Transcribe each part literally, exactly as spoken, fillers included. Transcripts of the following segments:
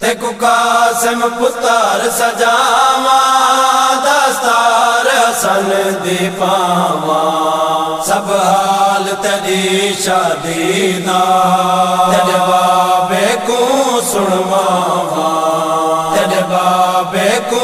تے کو قاسم پتر سجاواں دستار حسن دی پاواں سب حال تیری شادی دا تیرے بابے کو سنواواں تیرے بابے کو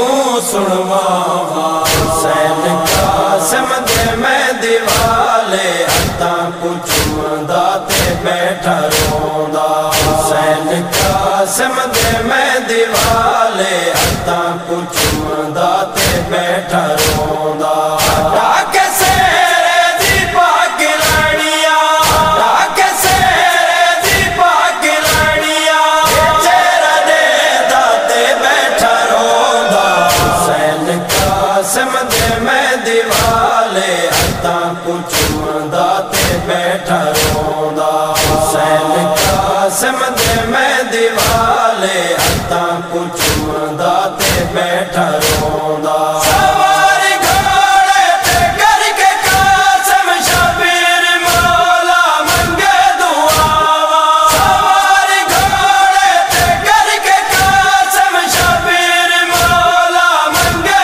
سنواواں حسین قاسم دے میں دیوالے ہتھاں کو چومدا تے بیٹھا روندا حسین قاسم دے میں دیوالے ہتھاں کو چومدا تے بیٹھا روندا ڈاکے سیرے دی پاک لڑیاں ڈاکے سیرے دی پاک لڑیاں چہرہ دے دا تے بیٹھا روندا حسین قاسم دے میں دیوالے ہتھاں کو چومدا تے بیٹھا روندا حسین قاسم دے میں دیوالے ہتھاں کو چومدا تے بیٹھا روندا سواری گھوڑے تے کر کے قاسم شبیر مولا منگے دعاواں سواری گھوڑے تے کر کے قاسم شبیر مولا منگے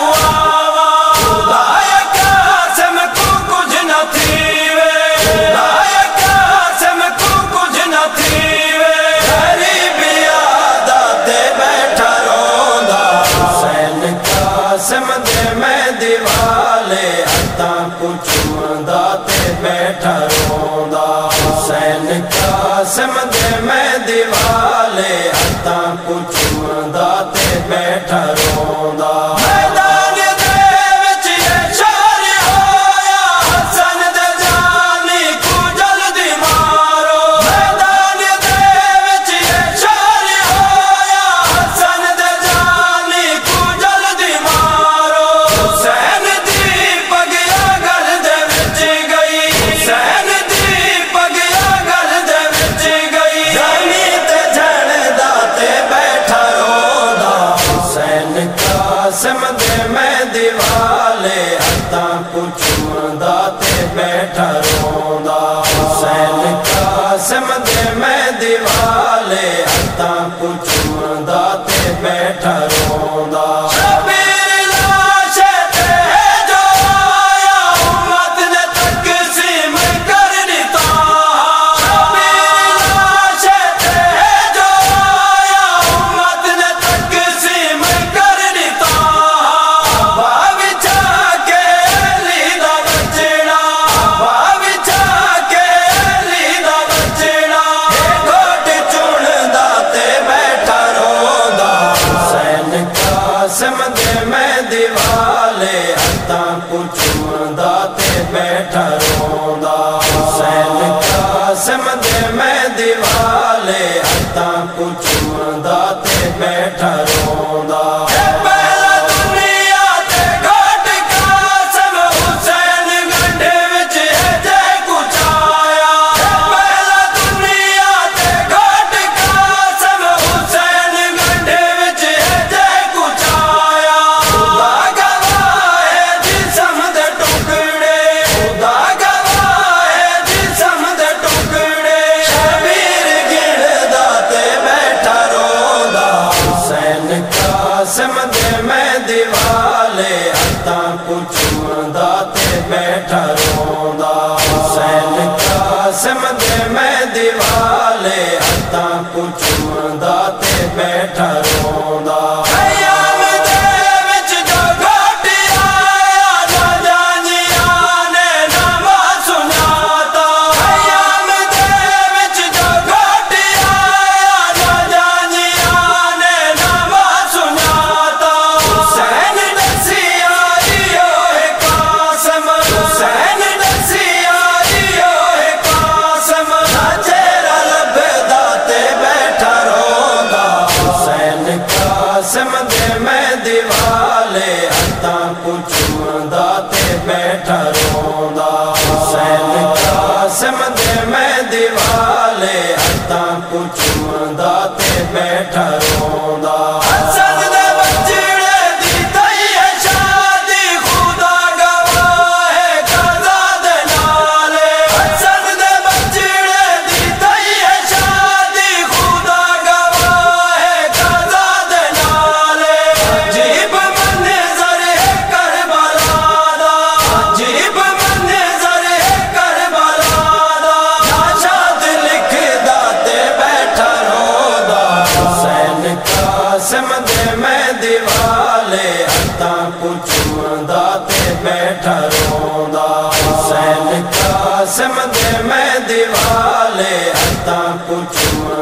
دعاواں خدایا قاسم کو کچھ نہ تھیوے خدایا قاسم کو کچھ نہ تھیوے غریبی آدھا تے بیٹھا روندا حسین قاسم دے میں دیوالے ہتھاں کو چومدا تے بیٹھا روندا حسین قاسم دے میں دیوالے ہتھاں کو چومدا تے بیٹھا روندا میدان دے وچ یہ شور ہویا حسن دے جانی کو جلدی مارو میدان دے وچ یہ شور ہویا حسن دے جانی کو جلدی مارو حسین دی پگیا گل دے وچ گئی حسین دی پگیا گل دے وچ گئی جانی تے جھڑدا تے بیٹھا روندا حسین قاسم دے میں دیوالے ہتھاں کو چومدا تے بیٹھا روندا حسین قاسم دے میں دیوالے ہتھاں کو چومدا تے بیٹھا روندا شبیر لاش تے جو آیا امت نے تقسیم کر دتا شبیر لاش تے جو آیا امت نے تقسیم کر دتا ابا وچا کے علی دا بچڑا ابا وچا کے علی دا بچڑا اے گھوٹ چڑھدا تے بیٹھا روندا حسین قاسم دے میں دیوالے ہتھاں کو چومدا تے بیٹھا روندا حسین قاسم دے میں دیوالے ہتھاں کو چومدا تے بیٹھا روندا اے پہلا دنیا تے گھٹ قاسم حسین گنڈے وچ جے کچھ آیا اے پہلا دنیا تے گھٹ قاسم حسین گنڈے وچ جے کچھ آیا خدا گواہ ہے جسم دے ٹکڑے خدا گواہ ہے جسم دے ٹکڑے شبیر گڑدا تے بیٹھا روندا حسین قاسم دے میں دیوالے ہتھاں کو چومدا تے بیٹھا روندا حسین قاسم دے میں دیوالے ہتھاں کو چومدا تے بیٹھا روندا ایام دے وچ جو گھٹ آیا نہ جانیاں نے نام سناتا ایام دے وچ جو گھٹ آیا نہ جانیاں نے نام سناتا حسین دسی آئی اوے قاسم حسین دسی آئی اوے قاسم نہ چہرہ لبدا تے بیٹھا روندا حسین قاسم دے میں دیوالے ہتھاں کو چومدا تے بیٹھا روندا حسین قاسم دے میں دیوالے ہتھاں کو چومدا تے بیٹھا روندا حسن دے بچڑے دی تئی ہے شادی خدا گواہ ہے قضا دے نالے حسن دے بچڑے دی تئی ہے شادی خدا گواہ ہے قاسم دے مہندی والے ہتھاں کو چومدا تے بیٹھا روندا حسین قاسم دے مہندی والے ہتھاں کو چومدا